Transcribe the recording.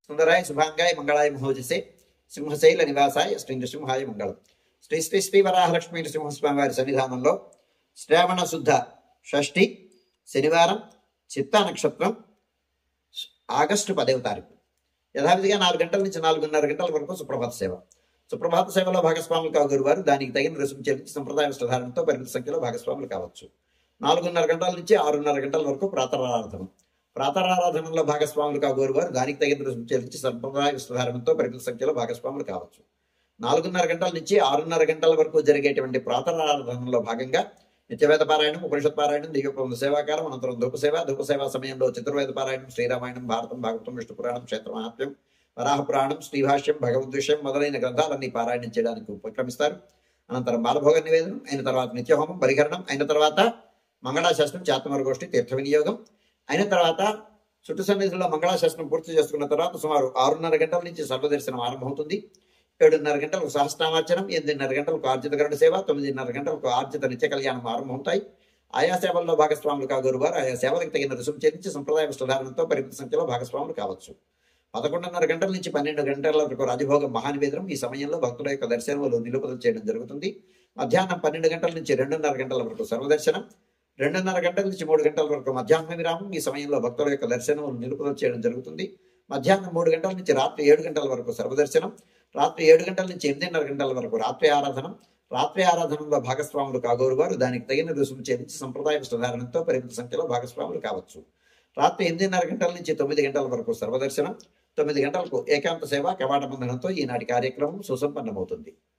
సుందరాయ శుభాంగాయ మంగళాయ మహోజసే సింహశైల నివాసాయ శ్రీ నృసింహాయ మంగళం. శ్రీ శ్రీ శ్రీ వరాహలక్ష్మీ నృసింహస్వామి వారి సన్నిధానంలో శ్రావణ శుద్ధ షష్ఠి శనివారం చిత్తా నక్షత్రం ఆగస్టు 10వ తారీఖు యథావిధిగా 4 గంటల నుంచి 4:30 గంటల వరకు సుప్రభాత సేవ. సుప్రభాత సేవలో భాగస్వాములు కాగురు వారు దానికి తగిన రుసుము చెల్లించి సంప్రదాయ వస్త్రధారణతో పరిమిత సంఖ్యలో భాగస్వాములు కావచ్చు. 4:30 గంటల నుంచి 6:30 గంటల వరకు ప్రాతరారాధన. ప్రాతరారాధనలో భాగస్వాములు కాగోరు వారు దానికి తగిన రుసుము చెల్లించి సంప్రదాయ వస్త్రధారణతో పరిమిత సంఖ్యలో భాగస్వాములు కావచ్చు. 4:30 గంటల నుంచి 6:30 గంటల వరకు జరిగేటువంటి ప్రాతరారాధనలో భాగంగా నిత్యవేద పారాయణం, ఉపనిషత్ పారాయణం, దివ్యప్రబంధ సేవాకాలం, అనంతరం ధూపసేవ సమయంలో చతుర్వేద పారాయణం, శ్రీరామాయణం, భారతం, భాగవతం, విష్ణు పురాణం, క్షేత్రమహాత్మ్యం, వరాహ పురాణం, శ్రీభాష్యం, భగవద్విషయం మొదలైన గ్రంథాలన్నీ పారాయణం చేయడానికి ఉపక్రమిస్తారు. అనంతరం బాలభోగ నివేదనం అయిన తర్వాత నిత్యహోమం, పరిహరణం అయిన తర్వాత మంగళాశాసనం, చాత్మరగోష్ఠి, తీర్థ వినియోగం అయిన తర్వాత చుట్టు సన్నిధిలో మంగళాశాసనం పూర్తి చేసుకున్న తర్వాత సుమారు 6:30 గంటల నుంచి సర్వదర్శనం ఆరంభమవుతుంది. 7:30 గంటలకు సహస్రనామార్చనం, 8:30 గంటలకు ఆర్జిత గరుడ సేవ, 9:30 గంటలకు ఆర్జిత నిత్య కళ్యాణం ఆరంభమవుతాయి. ఆయా సేవల్లో భాగస్వాములు కాగోరు వారు ఆయా సేవలకు తగిన రుసుము చెల్లించి సంప్రదాయ వస్త్రధారణతో పరిమిత సంఖ్యలో భాగస్వాములు కావచ్చు. 11:30 గంటల నుంచి 12 గంటల వరకు రాజభోగం మహానివేదనం. ఈ సమయంలో భక్తుల యొక్క దర్శనములు నిలుపుదల చేయడం జరుగుతుంది. మధ్యాహ్నం 12 గంటల నుంచి 2:30 గంటల వరకు సర్వదర్శనం. 2:30 గంటల నుంచి 3 గంటల వరకు మధ్యాహ్న విరామం. ఈ సమయంలో భక్తుల యొక్క దర్శనములు నిలుపుదల చేయడం జరుగుతుంది. మధ్యాహ్నం 3 గంటల నుంచి రాత్రి 7 గంటల వరకు సర్వదర్శనం. రాత్రి 7 గంటల నుంచి 8:30 గంటల వరకు రాత్రి ఆరాధన. రాత్రి ఆరాధనలో భాగస్వాములు కాగోరు వారు దానికి తగిన రుసుము చెల్లించి సంప్రదాయ వస్త్రధారణతో పరిమిత సంఖ్యలో భాగస్వాములు కావచ్చు. రాత్రి 8:30 గంటల నుంచి 9 గంటల వరకు సర్వదర్శనం. 9 గంటలకు ఏకాంత సేవ కవాట బంధనంతో ఈనాటి కార్యక్రమం సుసంపన్నమవుతుంది.